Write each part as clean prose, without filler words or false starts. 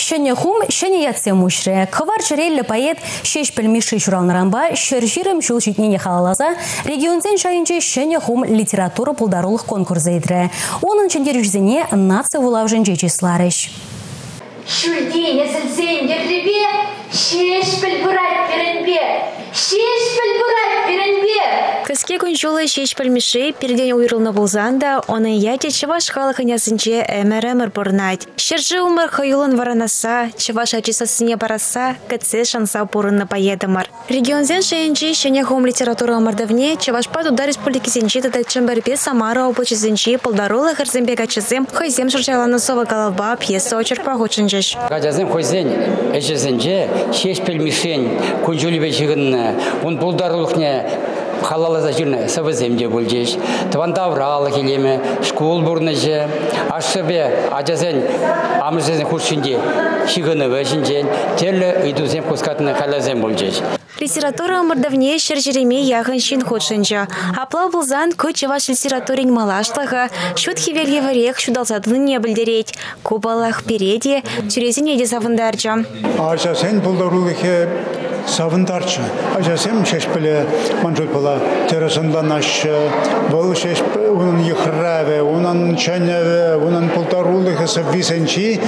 шене хум, шене ятсе мушре. Хавар черелле поэт шеш пельмиши чуралнаранба, шерширым шулчитнене халалаза, регионзен шайынче шене хум литература пулдарулых конкурса идре. Onun чендерюжзене нация вулавженче числарыш. Шульдине сельзень дербе, шеш пельбурат перенбе, шеш пельбурат перенбе. Кыске күнчулы шеш пельмиши перден уйрылны булзанда, оны яте чываш халыхыня сынче эмер бурнать. Шержи умыр хаюлын варанаса, чываш ачисасыне бараса, кытсе шанса пурынны поедымар. Регионзен шайынчи шене хом литература омардавне, чываш падуда республики сенчи тадачын барбе Самара облачы сенчи полдарулы хырзембек ачызым, хойзем шырчайланы сова голова пьеса очерпа гучынчыш. Гадязем хойзен, эчесенче, шеш пельмишень, күнчулы бечігін, он полдарулыхне халалаза жүрні савыземде болжеш. Тванда вралы келеме, школ бурныжы, ашыбе, ажазен, амырзен хуршынде, шигыны вәжінжен, терлі үйдузем кускатыны халазем болжеш. Литература омардавне шержереме яғын шин ходшынжа. Апла бұлзан көт чываш литературин малашлығы, шут хевелгевірек шудалзадыны не білдерет. Кубалах переде, тюрезіне де савындаржа. Ажасен бұлдарулығы савындарчы. Ажасем шешпілі манжуй бұла терасынланашы, бұл шешпілі, оның еқырравы, оның чәневі, оның бұлдарулығы саввисенчі,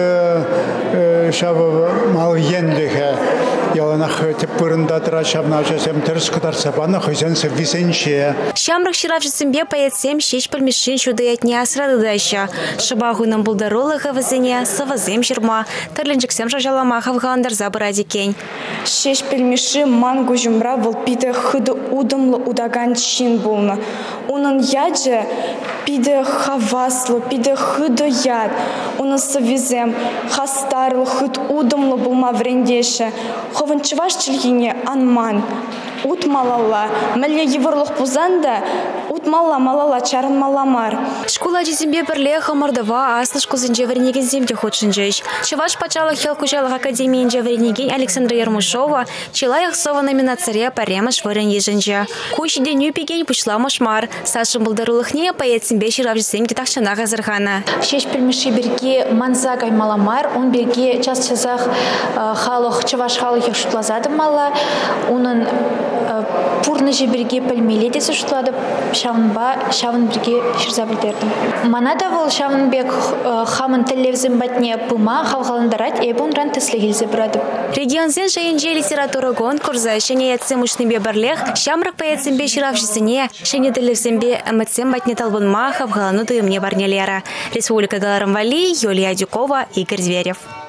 шабы мал ендігі. Яланах теппырында тұрачабна ажасем терс кытарса баны хойзен саввисенчі. Шамрак ширавшысымбе поэтсем шеш пельмишин шуды әтне асырады дайша. Шыбағуның бұлдарулығы візіне савазем жырма, тірлінжіксем жажаламаға вғаландар забырады кен. Шеш пельмиши мангу жумра был пиде хыды удымлы удаган чин болны. Унын яджы пиде хаваслы, пиде хыды яд. Унын савизем хастарлы хыд удымлы болма врендеші. Ховын чываш чілгіне анман. Утмалала, мәле еврлық пузанда, утмала малала чарын маламар. Школа жезімбе бірле хамардава аслыш кузынже варенеген земде ходшынжеш. Чываш пачалы хелкужалық академиенже варенеген Александра Ярмушова чилаях сова номинацияре паремыш варен ежінже. Куш деню пеген пушла машмар. Сашын бұлдарулықне поэтсімбе ширавжысем детақшана ғазырғана. Шеш пельмиши берге манзагай маламар, он берге час часах халық, чываш халық шутлазады мала, onun пурны жеберге пельмеле десе шутлады, шавын бірге шырза білдердім. Мана да бұл шавын бек хамын тіллевзім бәтіне пыма хавғалындарат, эбун ран тіслі келзе бірады. Регионзен шайынже литература конкурса шене ятсем ұшныбе бірлех, шамрак поэтсембе ширавшысыне, шене тіллевзембе әмітсем бәтіне талбынма хавғалыны дүйімне барнелері. Республика Галарымвали, Юлия Дюкова, Игорь Зверев.